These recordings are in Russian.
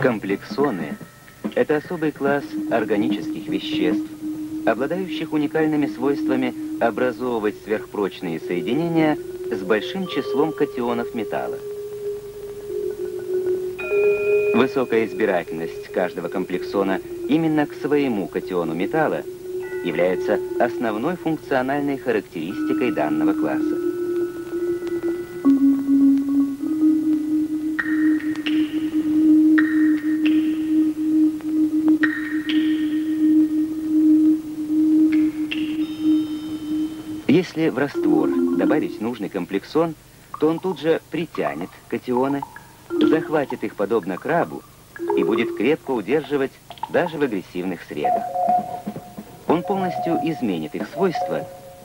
Комплексоны – это особый класс органических веществ, обладающих уникальными свойствами образовывать сверхпрочные соединения с большим числом катионов металла. Высокая избирательность каждого комплексона именно к своему катиону металла является основной функциональной характеристикой данного класса. Если в раствор добавить нужный комплексон, то он тут же притянет катионы, захватит их подобно крабу и будет крепко удерживать даже в агрессивных средах. Он полностью изменит их свойства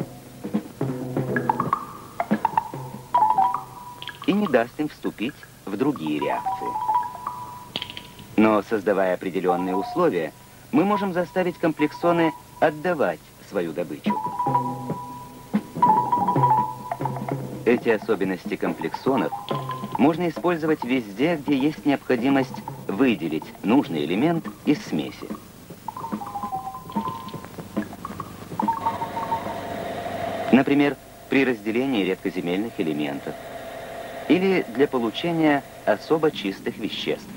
и не даст им вступить в другие реакции. Но, создавая определенные условия, мы можем заставить комплексоны отдавать свою добычу. Эти особенности комплексонов можно использовать везде, где есть необходимость выделить нужный элемент из смеси. Например, при разделении редкоземельных элементов или для получения особо чистых веществ.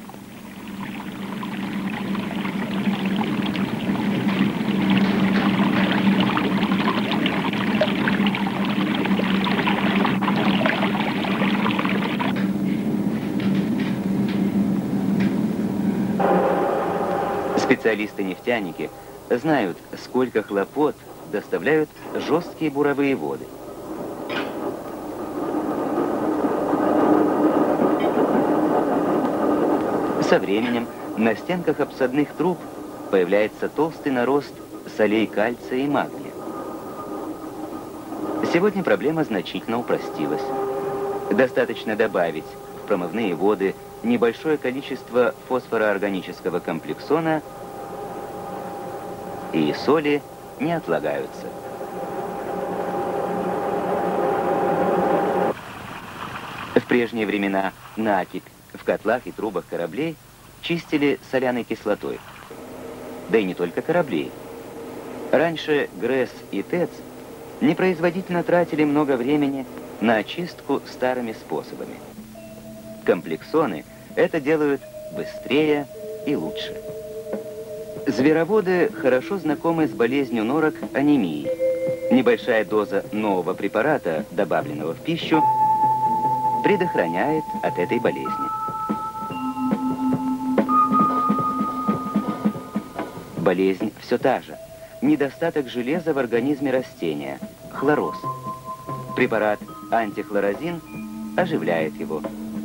Специалисты-нефтяники знают, сколько хлопот доставляют жесткие буровые воды. Со временем на стенках обсадных труб появляется толстый нарост солей кальция и магния. Сегодня проблема значительно упростилась. Достаточно добавить в промывные воды небольшое количество фосфороорганического комплексона, и соли не отлагаются. В прежние времена накипь в котлах и трубах кораблей чистили соляной кислотой. Да и не только кораблей. Раньше ГРЭС и ТЭЦ непроизводительно тратили много времени на очистку старыми способами. Комплексоны это делают быстрее и лучше. Звероводы хорошо знакомы с болезнью норок анемии. Небольшая доза нового препарата, добавленного в пищу, предохраняет от этой болезни. Болезнь все та же. Недостаток железа в организме растения, хлороз. Препарат антихлорозин оживляет его.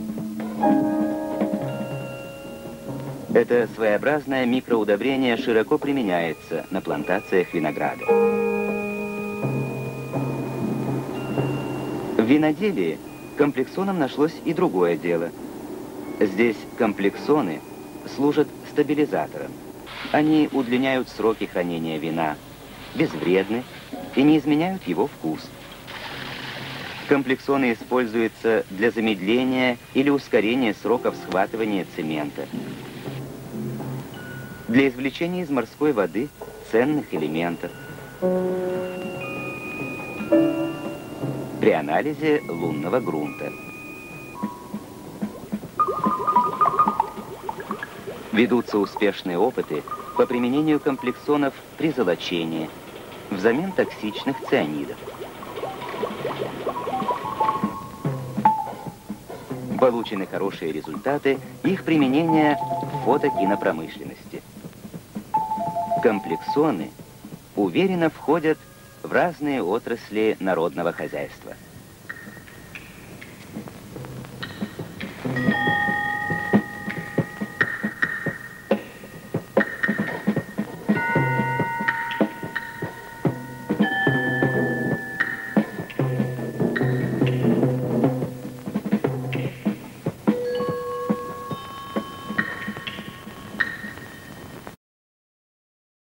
Это своеобразное микроудобрение широко применяется на плантациях винограда. В виноделии комплексонам нашлось и другое дело. Здесь комплексоны служат стабилизатором. Они удлиняют сроки хранения вина, безвредны и не изменяют его вкус. Комплексоны используются для замедления или ускорения сроков схватывания цемента, для извлечения из морской воды ценных элементов, при анализе лунного грунта. Ведутся успешные опыты по применению комплексонов при золочении взамен токсичных цианидов. Получены хорошие результаты их применения в фотокинопромышленности. Комплексоны уверенно входят в разные отрасли народного хозяйства.